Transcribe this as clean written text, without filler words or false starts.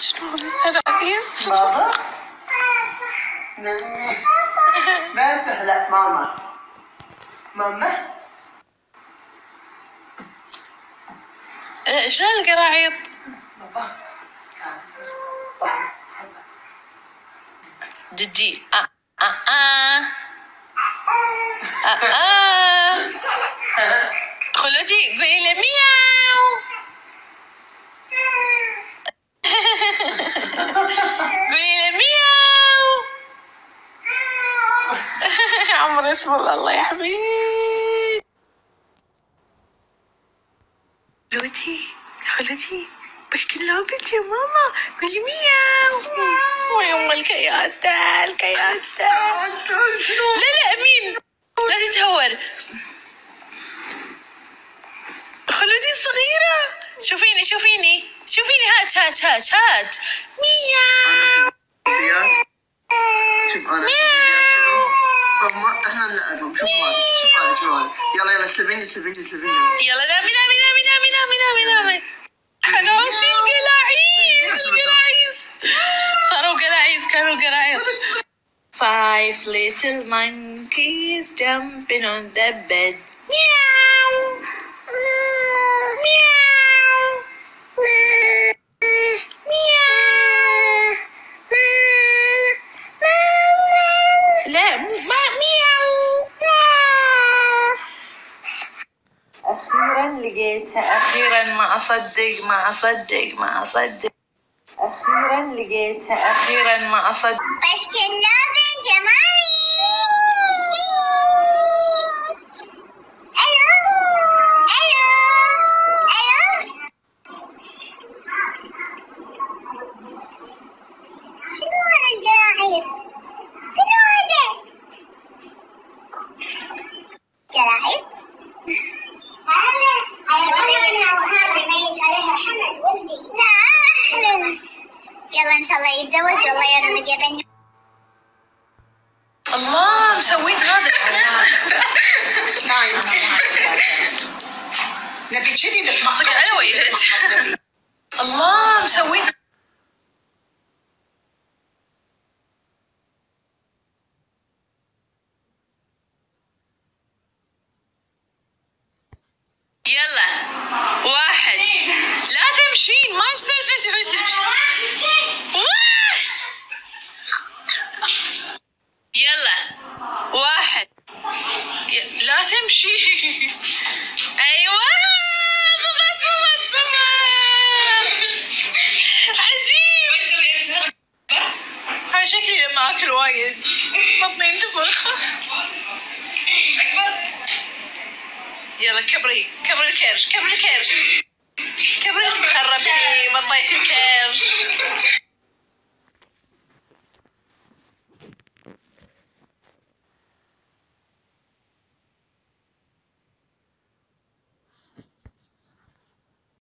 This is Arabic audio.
شنو الرئيس؟ بابا بابا لا ماما ماما شنو القراعيط؟ بابا ددي خلودي قولي له مياو. قولي له مياو. عمري اسم الله يا حبيبي. خلودي بشكل لعبك يا ماما. قولي مياو. ويوم الكياتة لا مين لا تتهور. خلودي الصغيرة شوفيني هات مياو. شوف انا احنا نلعبهم. شوف هذا يلا سلبيني يلا نامي حنوسي القلاعيز صاروا قلاعيز كانوا قلاعيز. Five little monkeys jumping on the bed. Meow. Meow. Meow. لا مو مياو. أخيرا لقيتها. أخيرا ما أصدق. أخيرا ما أصدق. بشكل لابن يا مامي. ألو شنو هذا القراعيط؟ شنو هذا؟ قراعيط؟ وهذا الميت عليها حمد ولدي. لا أحلم. يلا إن شاء الله يتزوج والله يرزق يا بني. الله مسوين هذا نبي كذي صدق على ويلك. الله مسوين. يلا واحد لا تمشين ما يصير تمشي. يلا واحد لا تمشي. ايوه ضبط عجيب. هاي شكلي لما اكل وايد بطني ينتفخ. اكبر. يلا كبري الكرش.